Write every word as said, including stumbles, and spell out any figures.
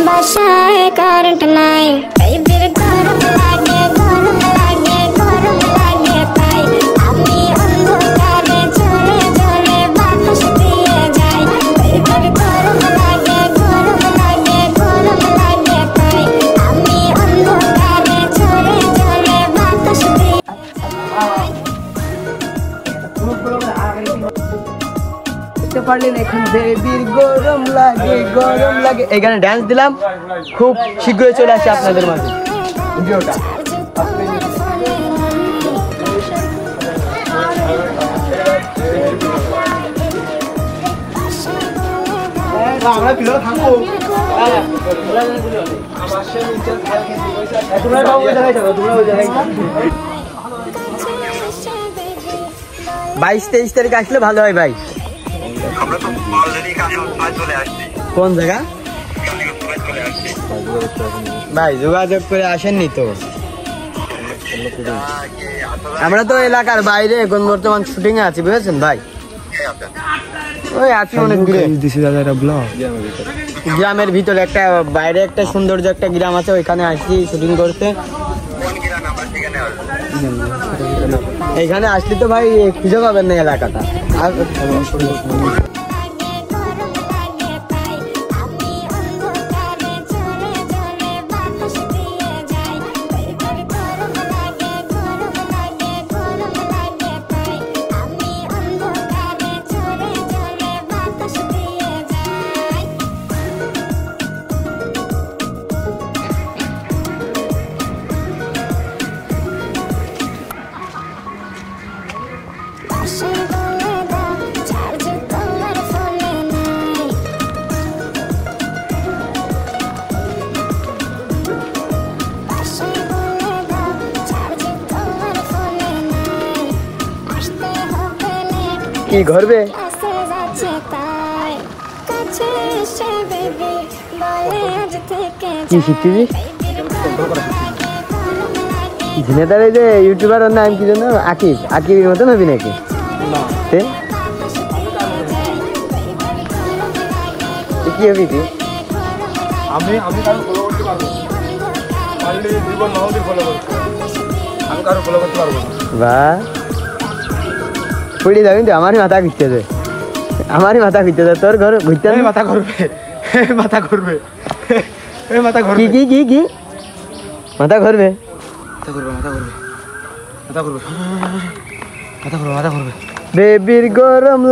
বাসায় কারেন্ট নাই, বেবির গরম লাগে গরম লাগে গরম লাগে তাই আমি অন্ধকারে জ্বলে জ্বলে বাতাস দিয়ে যাই। বেবির গরম লাগে গরম লাগে গরম লাগে তাই আমি অন্ধকারে জ্বলে জ্বলে বাতাস দিয়ে পারলেন এখন বেবির গরম লাগে গরম লাগে এই গানে ডান্স দিলাম। খুব শীঘ্রই চলে আসে আপনাদের মাঝে ভিডিওটা। আমরা ভিডিও থাকবো বাইশ তেইশ তারিখ আসলে ভালো হয় ভাই। কোন জায়গা ভাই যোগাযোগ করে আসেননি তো? আমরা তো এলাকার বাইরে এখন বর্তমান শুটিং এ আছি বুঝেছেন ভাই। ওই আছি অনেক গ্রামের ভিতরে একটা বাইরে একটা সৌন্দর্য একটা গ্রাম আছে ওইখানে আসছি শুটিং করতে। এখানে আসলে তো ভাই খুঁজে পাবেন না এলাকাটা। আর কি ঘরবে কি শিখছিস ঝিনেদার এই যে ইউটিউবার ওর নাম কি জানো? আকিব। আকিবের মতন হবি নাকি? কি হবি তুই? আমি আমি কারো ফলো করতে পারবো না। পারলে জীবন মাহদি ফলো করতে আমি কারো ফলো করতে পারবো না। বাহ পড়ে যাবি তো আমারই মাথা ঘুরতেছে আমারই মাথা ঘুরতেছে তোর ঘর ঘুরতে মাথা করবে মাথা করবে মাথা করবে কি কি কি কি মাথা ঘুরবে মাথা করবে মাথা করবে মাথা করবে মাথা করবে মাথা করবে বেবির গরম